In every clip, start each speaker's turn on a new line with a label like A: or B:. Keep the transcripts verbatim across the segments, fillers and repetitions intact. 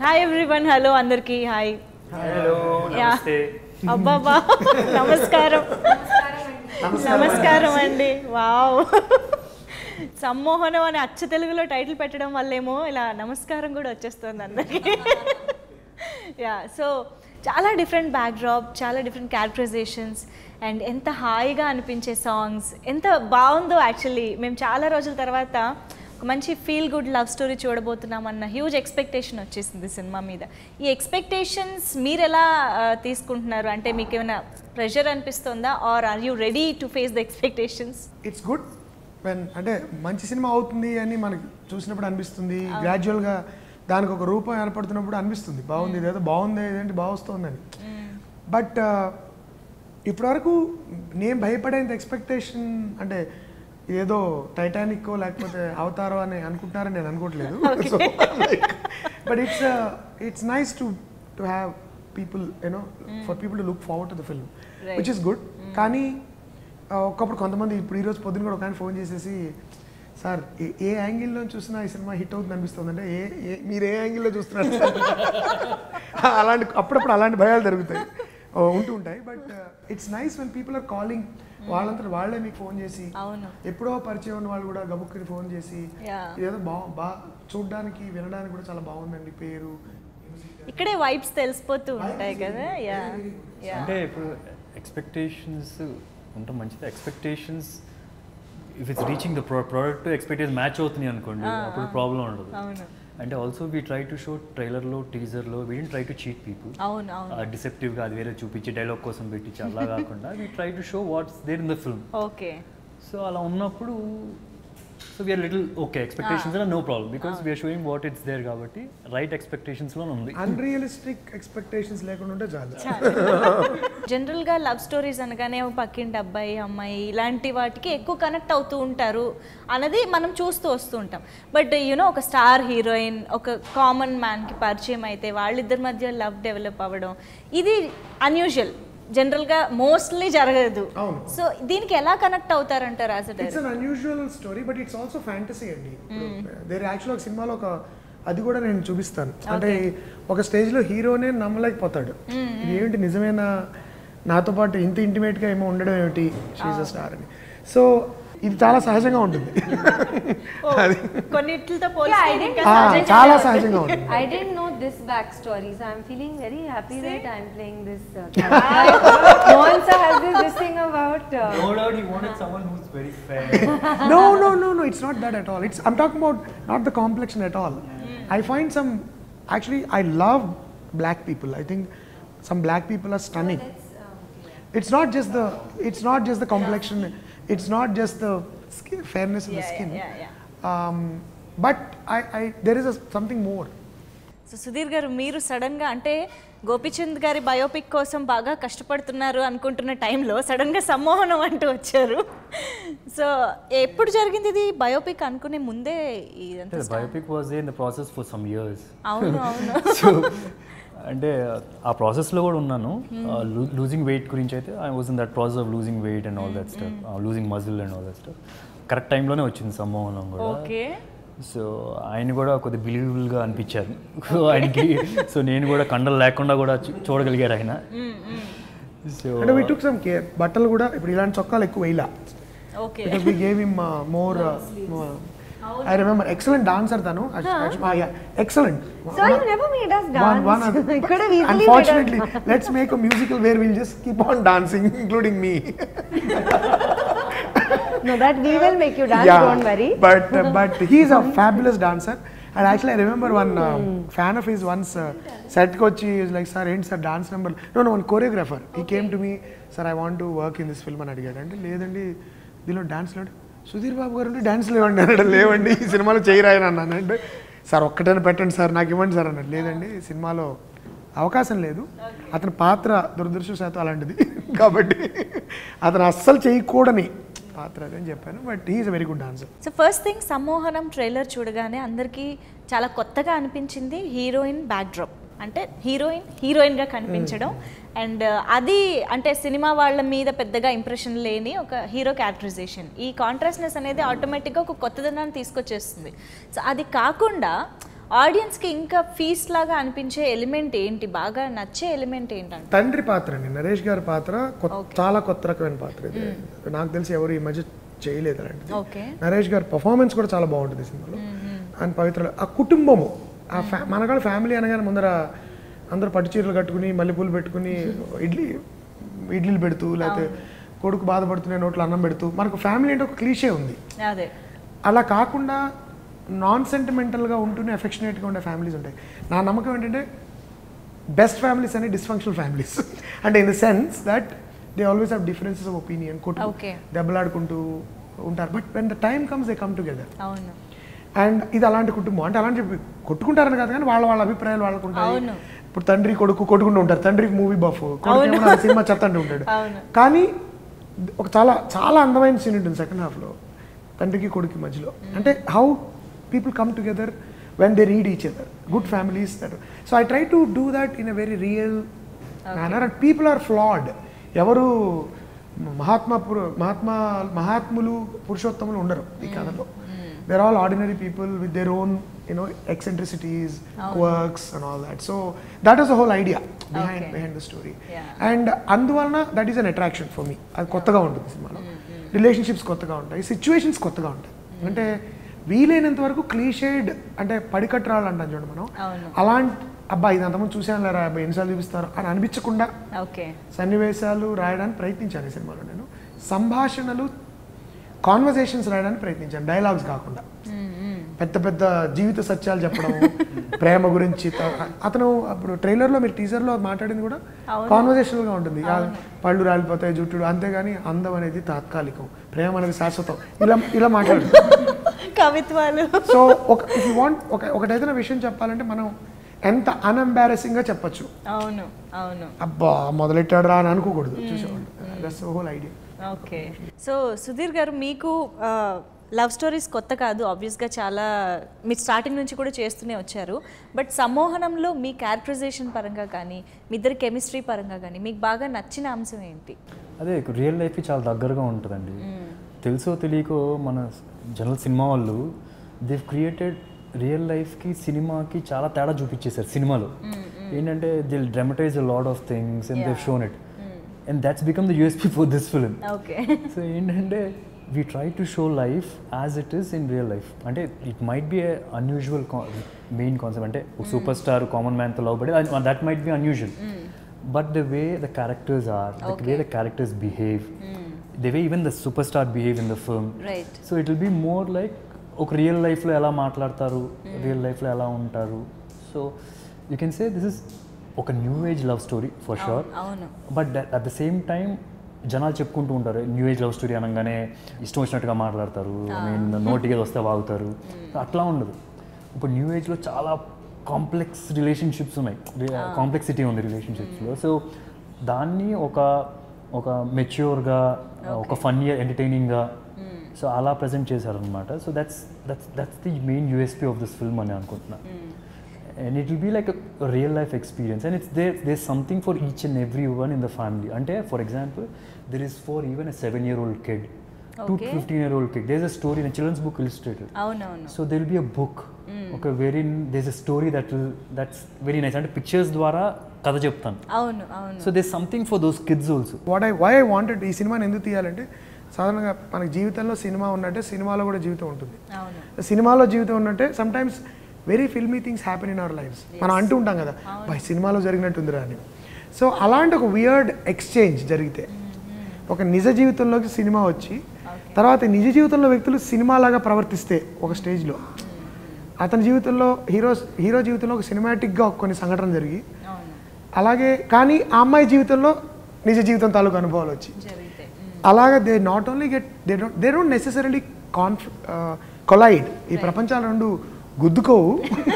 A: Hi everyone. Hello అందరికి. Hi.
B: Hello నమస్తే.
A: అబ్బాబా నమస్కారం. నమస్కారం అండి. వావ్, సమ్మోహనం అని అచ్చ తెలుగులో టైటిల్ పెట్టడం వల్లేమో ఇలా నమస్కారం కూడా వచ్చేస్తుంది అందరికి. యా, సో చాలా డిఫరెంట్ బ్యాక్డ్రాప్, చాలా డిఫరెంట్ క్యారెక్టరైజేషన్స్ అండ్ ఎంత హాయిగా అనిపించే సాంగ్స్, ఎంత బాగుందో. యాక్చువల్లీ మేము చాలా రోజుల తర్వాత ఒక మంచి ఫీల్ గుడ్ లవ్ స్టోరీ చూడబోతున్నాం అన్న హ్యూజ్ ఎక్స్పెక్టేషన్ వచ్చేసింది సినిమా మీద. ఈ ఎక్స్పెక్టేషన్స్ మీరు ఎలా తీసుకుంటున్నారు? అంటే మీకు ఏమైనా ప్రెషర్ అనిపిస్తుందా, or are you ready to face the expectations?
C: It's good when అంటే మంచి సినిమా అవుతుంది అని మనకి చూసినప్పుడు అనిపిస్తుంది. గ్రాడ్యువల్గా దానికి ఒక రూపం ఏర్పడుతున్నప్పుడు అనిపిస్తుంది బాగుంది, ఇదేదో బాగుంది, ఇదేంటి బాగా వస్తుందని. బట్ ఇప్పటివరకు నేను భయపడేంత ఎక్స్పెక్టేషన్ అంటే ఏదో టైటానిక్ లేకపోతే అవతారో అని అనుకుంటున్నారని నేను అనుకోవట్లేదు. So but it's it's nice to to have people you know for people to look forward to the film which is good. కానీ ఒకప్పుడు కొంతమంది ఇప్పుడు ఈరోజు పొద్దున్న కూడా ఒక ఆయన ఫోన్ చేసేసి, సార్ ఏ ఏ యాంగిల్లో చూసినా ఈ సినిమా హిట్ అవుతుంది అనిపిస్తుంది అంటే, ఏ ఏ మీరు ఏ యాంగిల్లో చూస్తున్నారు సార్? అలాంటి అప్పుడప్పుడు అలాంటి భయాలు జరుగుతాయి, ఉంటూ ఉంటాయి. But it's nice when people are calling. వాళ్ళంతా వాళ్ళే మీకు ఫోన్ చేసి, ఎప్పుడో పరిచయం ఉన్న వాళ్ళు కూడా గబుక్కుని ఫోన్ చేసి ఏదో బా బా చూడడానికి వినడానికి కూడా చాలా బాగుందండి, పేరు
A: ఇక్కడే వైబ్స్ తెలిసిపోతూ ఉంటాయి కదా. యా,
B: అంటే ఇప్పుడు ఎక్స్పెక్టేషన్స్ ఉంటాం మంచిది. Expectations if it's reaching the product expectation match అవుతుంది అనుకోండి, అప్పుడు ప్రాబ్లం ఉండదు. అంటే also we try to show ట్రైలర్లో టీజర్లో we don't try to cheat people. డిసెప్టివ్గా అది వేరే చూపించి డైలాగ్ కోసం పెట్టించి అలా కాకుండా we try to show what's there in the film.
A: Okay,
B: so అలా ఉన్నప్పుడు so we are little okay expectations no problem because we are showing what it's there కాబట్టి రైట్ ఎక్స్పెక్టేషన్స్లో ఉంది.
C: అన్రియలిస్టిక్ ఎక్స్పెక్టేషన్స్ లేకుండా ఉంటే చాలు.
A: జనరల్గా లవ్ స్టోరీస్ అనగానే పక్కింటి అబ్బాయి అమ్మాయి ఇలాంటి వాటికి ఎక్కువ కనెక్ట్ అవుతూ ఉంటారు అన్నది మనం చూస్తూ వస్తూ ఉంటాం. బట్ యూనో ఒక స్టార్ హీరోయిన్ ఒక కామన్ మ్యాన్కి పరిచయం అయితే వాళ్ళిద్దరి మధ్య లవ్ డెవలప్ అవ్వడం, ఇది అన్యూజువల్, జనరల్గా మోస్ట్లీ జరగదు. సో దీనికి ఎలా కనెక్ట్ అవుతారంటారు? As a director
C: it's un unusual story but it's also fantasy అండి. దేర్ యాక్చువల్ ఒక సినిమాలో ఒక అది కూడా నేను చూపిస్తాను. అంటే ఒక స్టేజ్లో హీరోనే నమ్మలేకపోతాడు, ఇది ఏమిటి నిజమేనా, నాతో పాటు ఇంత ఇంటిమేట్గా ఏమో ఉండడం ఏమిటి, షీఈ్ అ స్టార్ అని. సో ఇది చాలా సహజంగా ఉంటుంది,
A: కొన్నిటితో
C: చాలా సహజంగా ఉంటుంది.
D: I didn't know this backstory, so I'm feeling very happy See? that I'm playing this uh, character. Mohan sir has this, this thing about uh,
B: no doubt he wanted someone who's very fair.
C: no no no no it's not that at all. It's I'm talking about not the complexion at all. mm. I find some actually I love black people. I think some black people are stunning. Oh, that's, um, yeah. It's not just the it's not just the complexion, it's not just the skin, fairness of yeah, the skin.
A: Yeah, yeah, yeah.
C: Um, but I, I there is a, something more.
A: So Sudheer గారు, మీరు సడన్గా అంటే గోపీచంద్ గారి biopic కోసం బాగా కష్టపడుతున్నారు అనుకుంటున్న టైంలో సడన్గా సమ్మోహనం అంటూ వచ్చారు. సో ఎప్పుడు జరిగింది ఇది? బయోపిక్ అనుకునే ముందే
B: biopic was in the process for some years.
A: అవును అవును.
B: సో అంటే ఆ ప్రాసెస్లో కూడా ఉన్నాను. లూజింగ్ వెయిట్ గురించి అయితే I was in that process of losing weight and all that stuff, losing muscle and all that stuff. Correct టైంలోనే వచ్చింది సమ్మోహనం కూడా.
A: ఓకే.
B: సో ఆయన కూడా కొద్దిగా బిలీవబుల్గా అనిపించారు ఆయనకి. సో నేను కూడా కండలు లేకుండా కూడా చూడగలిగారు ఆయన. సో
C: అంటే వి టుక్ సమ్ కేర్. బట్టలు కూడా ఇప్పుడు ఇలాంటి చొక్కాలు ఎక్కువ వేయలా.
A: Okay.
C: Because we gave him more. I remember excellent dancer tanu. Actually, yeah, excellent.
D: So you never made us dance.
C: One, one
D: you could have easily
C: unfortunately, made us. Let's make a musical where we'll just keep on dancing, including me.
D: No, that we will make you dance.
C: Yeah,
D: don't worry.
C: But uh, but he's a fabulous dancer. And actually, I remember one uh, fan of his once uh, said, "Coach, he was like, sir, ain't sir dance number." No, no, one choreographer. He okay. came to me, sir, I want to work in this film. And I said, "Ledandi, dilo dance led." Sudheer Babu గారు dance లేవండి అన్నాడు. లేవండి ఈ సినిమాలో చేయరాయని అన్నాను. అంటే sir ఒక్కటైనా పెట్టండి సార్, నాకు ఇవ్వండి సార్ అన్నాడు. లేదండి సినిమాలో అవకాశం లేదు, అతని పాత్ర దురదృష్టవశాత్తు అలాంటిది కాబట్టి అతను అస్సలు చేయకూడని పాత్ర అని చెప్పాను. But he is a very good dancer.
A: So first thing, Sammohanam trailer చూడగానే అందరికీ చాలా కొత్తగా అనిపించింది హీరోయిన్ బ్యాక్డ్రాప్. అంటే హీరోయిన్ హీరోయిన్గా కనిపించడం అండ్ అది అంటే సినిమా వాళ్ళ మీద పెద్దగా ఇంప్రెషన్ లేని ఒక హీరో క్యారెక్టరైజేషన్. ఈ కాంట్రాస్ట్నెస్ అనేది ఆటోమేటిక్గా ఒక కొత్తదనాన్ని తీసుకొచ్చేస్తుంది. సో అది కాకుండా ఆడియన్స్కి ఇంకా ఫీస్ట్ లాగా అనిపించే ఎలిమెంట్ ఏంటి, బాగా నచ్చే ఎలిమెంట్ ఏంటంటే?
C: తండ్రి పాత్ర అండి, నరేష్ గారి పాత్ర చాలా కొత్త రకమైన పాత్ర ఇది. నాకు తెలిసి ఎవరు ఈ మధ్య చేయలేదు అలాంటిది. నరేష్ గారి పర్ఫార్మెన్స్ కూడా చాలా బాగుంటుంది సినిమాలో. అండ్ పవిత్ర ఆ కుటుంబము, ఆ ఫ్యా మనకాడ ఫ్యామిలీ అనగానే ముందర అందరూ పట్టు చీరలు కట్టుకుని మల్లెపూలు పెట్టుకుని ఇడ్లీ ఇడ్లీలు పెడుతూ, లేకపోతే కొడుకు బాధపడుతున్న నోట్లో అన్నం పెడుతూ, మనకు ఫ్యామిలీ అంటే ఒక క్లీషే ఉంది. అలా కాకుండా నాన్ సెంటిమెంటల్గా ఉంటూనే ఎఫెక్షనేట్గా ఉండే ఫ్యామిలీస్ ఉంటాయి. నా నమ్మకం ఏంటంటే బెస్ట్ ఫ్యామిలీస్ అని డిస్ఫంక్షనల్ ఫ్యామిలీస్. అంటే in the sense that they always have differences of opinion, కొట్టు దెబ్బలాడుకుంటూ ఉంటారు. But when the time comes they come together. And ఇది అలాంటి కుటుంబం. అంటే అలాంటి కొట్టుకుంటారని కాదు కానీ వాళ్ళ వాళ్ళ అభిప్రాయాలు వాళ్ళకు ఉంటాయి. ఇప్పుడు తండ్రి కొడుకు కొట్టుకుంటూ ఉంటారు, తండ్రికి మూవీ బఫ్, కొడుకు సినిమా చెత్త అంటూ ఉంటాడు. కానీ ఒక చాలా చాలా అందమైన సీన్ ఉంటుంది సెకండ్ హాఫ్లో తండ్రికి కొడుకు మధ్యలో. అంటే how people come together when they read each other, good families that. So I try to do that in a very real manner. And people are flawed. ఎవరు మహాత్మా మహాత్మా మహాత్ములు పురుషోత్తములు ఉండరు ఈ కథలో. they're all ordinary people with their own, you know, eccentricities, oh, quirks and all that. So that is the whole idea behind okay. behind the story. Yeah. And అందువలన that is an attraction for me. అది కొత్తగా ఉంటుంది సినిమాలో. Relationships కొత్తగా ఉంటాయి, situations కొత్తగా ఉంటాయి. అంటే వీలైనంత వరకు క్లీషేడ్, అంటే పడికట్టరాళ్ళు అంటాం చూడండి మనం, అలాంటి అబ్బాయి ఇది అంతమంది చూసాను లేరా అబ్బాయి ఎన్నిసార్లు చూపిస్తారు అని అనిపించకుండా సన్నివేశాలు రాయడానికి ప్రయత్నించాను ఈ సినిమాలో. నేను సంభాషణలు, కాన్వర్జేషన్స్ రాయడానికి ప్రయత్నించాను, డైలాగ్స్ కాకుండా. పెద్ద పెద్ద జీవిత సత్యాలు చెప్పడం, ప్రేమ గురించి. అతను అప్పుడు ట్రైలర్లో మీరు టీజర్లో మాట్లాడింది కూడా కాన్వర్జేషనల్గా ఉంటుంది. పళ్ళు రాలిపోతాయి, జుట్టుడు, అంతేగాని అందం అనేది తాత్కాలికం, ప్రేమ అనేది శాశ్వతం, ఇలా ఇలా మాట్లాడు
A: కవిత్వాలు. సో
C: ఒక ఇఫ్ యూ వాంట్ ఒక ఒకటేదైనా విషయం చెప్పాలంటే మనం ఎంత అన్ఎంబారసింగ్గా చెప్పచ్చు.
A: అవును అవును
C: అబ్బా మొదలెట్టాడు రా అని అనుకోకూడదు చూసేవాళ్ళు. That's the whole idea.
A: Okay. So Sudheer గారు, మీకు లవ్ స్టోరీస్ కొత్త కాదు, ఆబ్వియస్గా చాలా మీరు స్టార్టింగ్ నుంచి కూడా చేస్తూనే వచ్చారు. బట్ సమ్మోహనంలో మీ క్యారెక్టరైజేషన్ పరంగా కానీ, మీ ఇద్దరి కెమిస్ట్రీ పరంగా కానీ మీకు బాగా నచ్చిన అంశం ఏంటి?
B: అదే రియల్ లైఫ్కి చాలా దగ్గరగా ఉంటుందండి. తెలుసో తెలియకో మన జనరల్ సినిమా వాళ్ళు దే క్రియేటెడ్ రియల్ లైఫ్కి సినిమాకి చాలా తేడా చూపించేశారు సినిమాలో. ఏంటంటే they dramatise a lot of things and they shown it. And that's become the U S P for this film.
A: Okay.
B: So ఏంటంటే we try to show life as it is in real life. అంటే it might be a unusual main concept. అంటే super star common man తో love పడే, that might be unusual. Mm. But the way the characters are, the okay. way the characters behave, mm. the way even the superstar behave in the film.
A: Right.
B: So it will be more like ఒక real లైఫ్లో ఎలా మాట్లాడతారు, real లైఫ్లో ఎలా ఉంటారు. So you can say this is ఒక new age love story for sure. But at the same time జనాలు చెప్పుకుంటూ ఉంటారు న్యూ ఏజ్ లవ్ స్టోరీ అనగానే ఇష్టం వచ్చినట్టుగా మాట్లాడతారు, ఐ మీన్ నోటికి వస్తే వాగుతారు. అట్లా ఉండదు. ఇప్పుడు న్యూ ఏజ్లో చాలా కాంప్లెక్స్ రిలేషన్షిప్స్ ఉన్నాయి, కాంప్లెక్సిటీ ఉంది రిలేషన్షిప్స్లో. సో దాన్ని ఒక ఒక మెచ్యూర్గా, ఒక ఫన్నీ ఎంటర్టైనింగ్గా సో అలా ప్రజెంట్ చేశారనమాట. So that's that's that's the main USP of this film అని అనుకుంటున్నా. And it will be like a, a real life experience, and it's there there's something for each and everyone in the family. Ante for example there is for even a seven year old kid, okay. to fifteen year old kid, there's a story in a children's book illustrated.
A: Oh no no
B: so there will be a book, mm. okay, wherein there's a story that will that's very nice, and pictures dwara kada cheptanu.
A: Avunu avunu
B: so there's something for those kids also.
C: What I why I wanted ee cinema endu tiyalante, సాధారణంగా మనకి జీవితంలో cinema ఉన్నట్టే సినిమాలో కూడా జీవితం ఉంటుంది. అవును, సినిమాలో జీవితం ఉన్నట్టే sometimes very filmy things happen in our lives. మనం అంటూ ఉంటాం కదా బై సినిమాలో జరిగినట్టుందిరా అని. సో అలాంటి ఒక వియర్డ్ ఎక్స్చేంజ్ జరిగితే ఒక నిజ జీవితంలోకి సినిమా వచ్చి తర్వాత నిజ జీవితంలో వ్యక్తులు సినిమాలాగా ప్రవర్తిస్తే ఒక స్టేజ్లో అతని జీవితంలో హీరో హీరో జీవితంలో ఒక సినిమాటిక్గా కొన్ని సంఘటనలు జరిగి, అలాగే కానీ ఆ అమ్మాయి జీవితంలో నిజ జీవితం తాలూకు అనుభవాలు వచ్చి, అలాగే they not only get they don't they don't necessarily conf collide. ఈ ప్రపంచాలు రెండు గుద్దుకోవు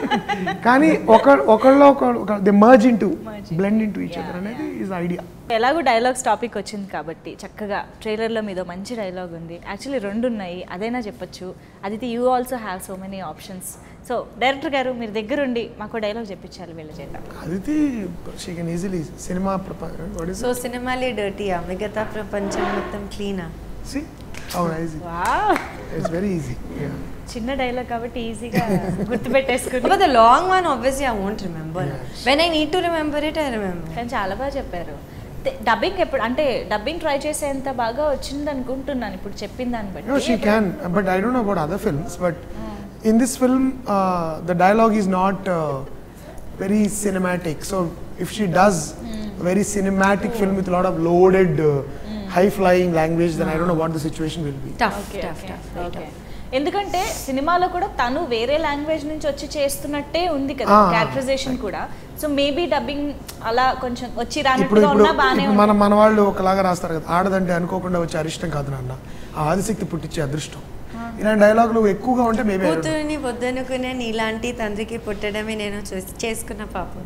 C: కానీ ఒక ఒకళ్ళలో ఒక they merge into blend into each other అనేది ఈజ్ ఐడియా.
A: ఎలాగో డైలాగ్స్ టాపిక్ వచ్చింది కాబట్టి చక్కగా ట్రైలర్లో మీద మంచి డైలాగ్ ఉంది. యాక్చువల్లీ రెండు ఉన్నాయి, అదైనా చెప్పొచ్చు. Aditi you also have so many options. So director గారు మీరు దగ్గరుండి మాకు డైలాగ్ చెప్పించాలి వీళ్ళ చేత.
C: అదితి షీ కెన్ ఈజీలీ సినిమా
D: సో సినిమాలే డర్టీయా, మిగతా ప్రపంచం మొత్తం క్లీనా?
C: See how nice.
A: Wow.
C: It's very easy.
A: చిన్న డైలాగ్ కాబట్టి ఈజీగా గుర్తుపెట్టేసుకుని.
D: But the long one obviously I won't remember. Yes. When I need to remember it, I remember.
A: కానీ చాలా బాగా చెప్పారు. డబ్బింగ్ ఎప్పుడు అంటే డబ్బింగ్ ట్రై చేసేంత బాగా వచ్చింది అనుకుంటున్నాను ఇప్పుడు చెప్పిన దాన్ని బట్టి.
C: No, she can, but I don't know about other films, but in this film uh, the dialogue is not uh, very cinematic. So if she does a very cinematic film with a lot of loaded uh, high flying language, then I don't know what the situation will be.
D: Tough,
A: Okay,
D: tough,
A: okay,
D: tough, very
A: okay.
D: tough.
A: ఎందుకంటే సినిమాలో కూడా తను వేరే language నుంచి వచ్చి చేస్తున్నట్టే ఉంది కదా
C: Ah.
A: Characterisation కూడా. సో మేబీ డబ్బింగ్ అలా కొంచెం వచ్చి
C: ఇప్పుడు
A: రానట్టుగా
C: ఇప్పుడు
A: ఉన్నా బానే
C: ఇప్పుడు మన మన వాళ్ళు ఒకలాగా రాస్తారు కదా, ఆడదంటే అనుకోకుండా వచ్చే అరిష్టం కాదు నాన్న, ఆ ఆదిశక్తి పుట్టించే అదృష్టం. ఇలాంటి డైలాగులు ఎక్కువగా ఉంటే మేబీ
D: కూతురుని వద్దనుకునే నీలాంటి తండ్రికి పుట్టడమే నేను చూసి చేసుకున్న పాపం.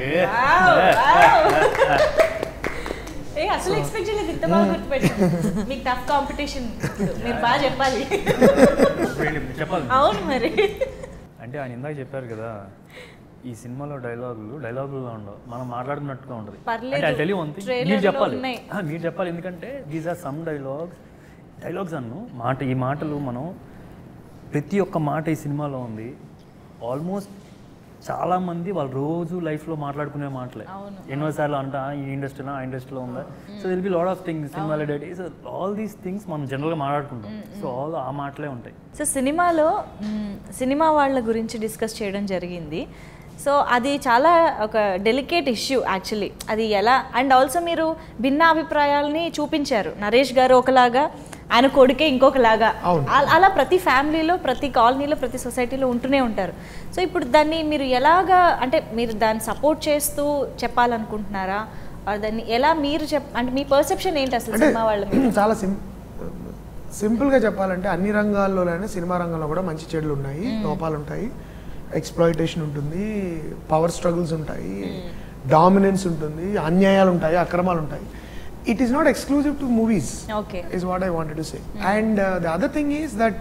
A: ఏ అసలు ఎక్స్పెక్ట్ చేయలేదు ఇంత బాగా గుర్తుపెట్టాను. మీకు టఫ్ కాంపిటీషన్ మీరు బాగా చెప్పాలి.
B: చెప్పాలి.
A: అవును మరి.
B: అంటే ఆయన ఇందాక చెప్పారు కదా, ఈ సినిమాలో డైలాగులు డైలాగుల్లో ఉండవు, మనం మాట్లాడుతున్నట్టుగా ఉంటుంది.
A: పర్లేదు.
B: అంటే తెలియ ఉంది
A: Trailer
B: మీరు
A: లో
B: చెప్పాలి.
A: ఉన్నాయి.
B: ఆ, మీరు చెప్పాలి, ఎందుకంటే these are some dialogues dialogues అన్ను మాట ఈ మాటలు మనం ప్రతి ఒక్క మాట ఈ సినిమాలో ఉంది. ఆల్మోస్ట్ చాలా మంది వాళ్ళ రోజు లైఫ్లో మాట్లాడుకునే మాటలే. ఎన్నోసార్లు అంట ఈ ఇండస్ట్రీలో ఆ ఇండస్ట్రీలో ఉందా, so will be lot of things సినిమాలో డేట్ సో ఆల్ దీస్ థింగ్స్ మనం జనరల్గా మాట్లాడుకుంటాం. సో ఆల్ ఆ మాటలే ఉంటాయి.
A: సో సినిమాలో మ్, సినిమా వాళ్ళ గురించి డిస్కస్ చేయడం జరిగింది. సో అది చాలా ఒక డెలికేట్ ఇష్యూ యాక్చువల్లీ. అది ఎలా అండ్ ఆల్సో మీరు భిన్న అభిప్రాయాలని చూపించారు. నరేష్ గారు ఒకలాగా, ఆయన కొడుకే ఇంకొకలాగా. అల- అలా ప్రతి ఫ్యామిలీలో, ప్రతి కాలనీలో, ప్రతి సొసైటీలో ఉంటూనే ఉంటారు. సో ఇప్పుడు దాన్ని మీరు ఎలాగా అంటే మీరు దాన్ని సపోర్ట్ చేస్తూ చెప్పాలనుకుంటున్నారా, or దాన్ని ఎలా మీరు చెప్ అంటే మీ పర్సెప్షన్ ఏంటి అసలు
C: అంటే
A: సినిమా వాళ్ళ మీద?
C: చాలా సిం సింపుల్గా చెప్పాలంటే అన్ని రంగాల్లోనే సినిమా రంగంలో కూడా మంచి చెడులు ఉన్నాయి, లోపాలు ఉంటాయి, ఎక్స్ప్లాయిటేషన్ ఉంటుంది, పవర్ స్ట్రగుల్స్ ఉంటాయి, డామినెన్స్ ఉంటుంది, అన్యాయాలు ఉంటాయి, అక్రమాలు ఉంటాయి. It is not exclusive to movies
A: okay.
C: is what I wanted to say. And uh, the other thing is that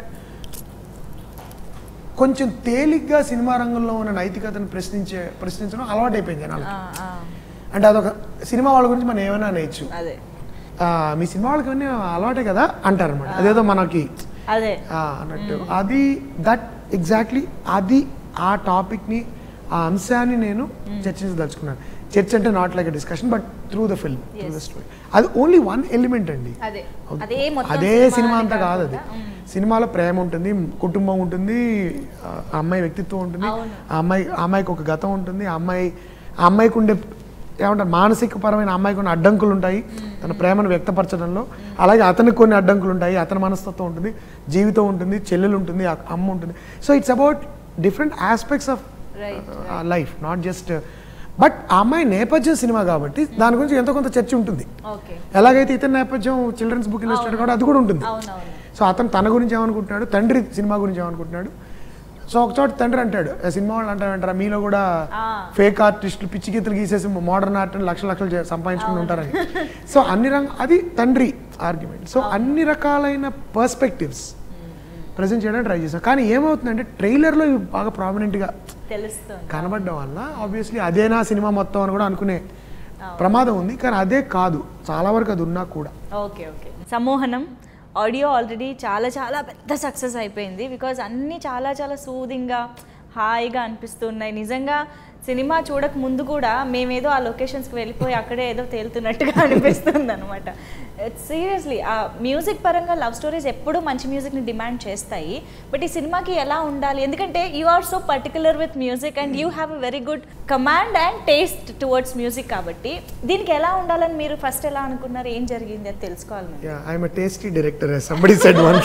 C: కొంచెం తేలిగ్గా సినిమా రంగంలో ఉన్న నైతికతను ప్రశ్నించే ప్రశ్నించడం అలవాటు అయిపోయింది జనాలకి. అంటే అదొక సినిమా వాళ్ళ గురించి మనం ఏమైనా అనేయచ్చు,
A: అదే
C: ఆ, మీ సినిమా వాళ్ళకి ఇవన్నీ అలవాటే కదా అంటారు అనమాట. అదేదో మనకి
A: అదే
C: ఆ, అన్నట్టు అది దట్ ఎగ్జాక్ట్లీ అది ఆ టాపిక్ని ఆ అంశాన్ని నేను చర్చించదలుచుకున్నాను. చర్చ అంటే not like a discussion but through the film, through the story. అది ఓన్లీ వన్ ఎలిమెంట్ అండి,
A: అదే అదే మొత్తం
C: అదే
A: సినిమా
C: సినిమా
A: అని
C: అంతా కాదు. అది
A: కాకుండా,
C: సినిమాలో ప్రేమ ఉంటుంది, కుటుంబం ఉంటుంది, ఆ అమ్మాయి వ్యక్తిత్వం ఉంటుంది,
A: అవును.
C: ఆ అమ్మాయి ఆ అమ్మాయికి ఒక గతం ఉంటుంది, ఆ అమ్మాయి ఆ అమ్మాయికి ఉండే ఏమంటారు మానసిక పరమైన అమ్మాయికి కొన్ని అడ్డంకులు ఉంటాయి తన ప్రేమను వ్యక్తపరచడంలో. అలాగే అతనికి కొన్ని అడ్డంకులు ఉంటాయి, అతని మనస్తత్వం ఉంటుంది, జీవితం ఉంటుంది, చెల్లెలు ఉంటుంది, ఆ అమ్మ ఉంటుంది. So it's about different aspects of life, not just. But ఆ అమ్మాయి నేపథ్యం సినిమా కాబట్టి దాని గురించి ఎంతో కొంత చర్చ ఉంటుంది.
A: ఓకే.
C: ఎలాగైతే ఇతని నేపథ్యం చిల్డ్రన్స్ బుక్ ఇల్లస్ట్రేటర్ కూడా అది కూడా ఉంటుంది.
A: అవునవును.
C: సో అతను తన గురించి ఏమనుకుంటున్నాడు, తండ్రి సినిమా గురించి ఏమనుకుంటున్నాడు. సో ఒక చోట తండ్రి అంటాడు, "ఆ సినిమా వాళ్ళు అంటారంటారా మీలో కూడా ఫేక్ ఆర్టిస్టులు పిచ్చి గీతలు గీసేసి మోడర్న్ ఆర్ట్ లక్షల లక్షలు చే- సంపాదించుకుని ఉంటారని." సో అన్ని రంగ అది తండ్రి ఆర్గ్యుమెంట్. సో అన్ని రకాలైన పర్స్పెక్టివ్స్ ప్రజెంట్ చేయడానికి ట్రై చేశాను. కానీ ఏమవుతుందంటే ట్రైలర్లో ఇవి బాగా ప్రామినెంట్గా
A: తెలుస్తుంది.
C: కనబడడం వల్ల ఆబ్వియస్లీ అదేనా సినిమా మొత్తం అని కూడా అనుకునే ప్రమాదం ఉంది. కానీ అదే కాదు, చాలా వరకు అది ఉన్నా కూడా.
A: Okay okay. Sammohanam audio already చాలా చాలా పెద్ద సక్సెస్ అయిపోయింది. బికాజ్ అన్నీ చాలా చాలా సూదింగ్గా హాయిగా అనిపిస్తున్నాయి. నిజంగా సినిమా చూడక ముందు కూడా మేమేదో ఆ లొకేషన్స్కి వెళ్ళిపోయి అక్కడే ఏదో తేలుతున్నట్టుగా అనిపిస్తుంది అనమాట. సీరియస్లీ ఆ మ్యూజిక్ పరంగా లవ్ స్టోరీస్ ఎప్పుడూ మంచి మ్యూజిక్ని డిమాండ్ చేస్తాయి. బట్ ఈ సినిమాకి ఎలా ఉండాలి, ఎందుకంటే you are so particular with music and you have a very good command and taste towards music. కాబట్టి దీనికి ఎలా ఉండాలని మీరు ఫస్ట్ ఎలా అనుకున్నారు, ఏం జరిగింది అది తెలుసుకోవాలి.
C: Yeah, I'm a tasty director, as somebody said once.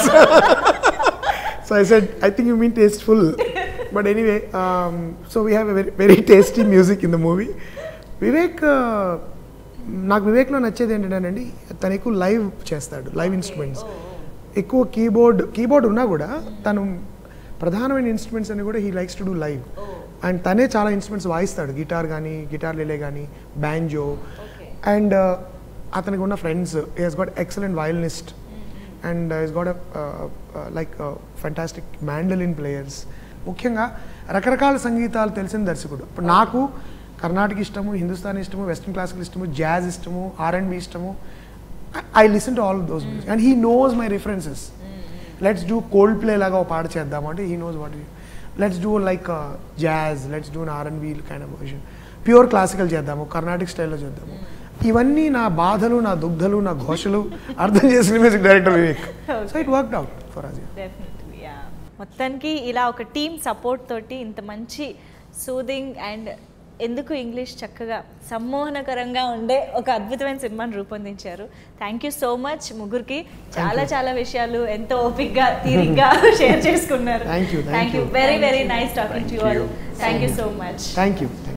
C: So I said, I think you mean tasteful. But anyway, um, so we have a very, very tasty music in the movie. Vivek, uh, నాకు వివేక్లో నచ్చేది ఏంటంటేనండి, తను ఎక్కువ live చేస్తాడు, live instruments ఎక్కువ. Keyboard keyboard ఉన్నా కూడా తను ప్రధానమైన ఇన్స్ట్రుమెంట్స్ అని కూడా he likes to do live. And తనే చాలా ఇన్స్ట్రుమెంట్స్ వాయిస్తాడు, గిటార్ కానీ, గిటార్ లేలే కానీ, బ్యాంజో. అండ్ అతనికి ఉన్న friends, he he's got excellent violinist and he's got like fantastic mandolin players. ముఖ్యంగా రకరకాల సంగీతాలు తెలిసిన దర్శకుడు. ఇప్పుడు నాకు కర్ణాటక ఇష్టము, హిందుస్థానీ ఇష్టము, వెస్ట్రన్ క్లాసికల్ ఇష్టము, జాజ్ ఇష్టము, ఆర్ అండ్ బి ఇష్టము. I listen to all those music and he knows my references. Let's do Coldplay లాగా ఒక పాట చేద్దాము అంటే he knows what let's do like jazz, let's do R and B kind of version, pure classical చేద్దాము, కర్ణాటిక్ స్టైల్లో చేద్దాము. ఇవన్నీ నా బాధలు, నా దుగ్ధలు, నా ఘోషలు అర్థం చేసిన music director Vivek. So it worked out for us.
A: Definitely yeah. మొత్తానికి ఇలా ఒక టీమ్ సపోర్ట్ తోటి ఇంత మంచి సూదింగ్ అండ్ ఎందుకు ఇంగ్లీష్ చక్కగా సమ్మోహనకరంగా ఉండే ఒక అద్భుతమైన సినిమాని రూపొందించారు. థ్యాంక్ యూ సో మచ్ ముగ్గురికి. చాలా చాలా విషయాలు ఎంతో ఓపిక్గా తీరిగ్గా షేర్ చేసుకున్నారు.
C: Thank you
A: thank you very very nice talking to you all. Thank you so much.
C: Thank you.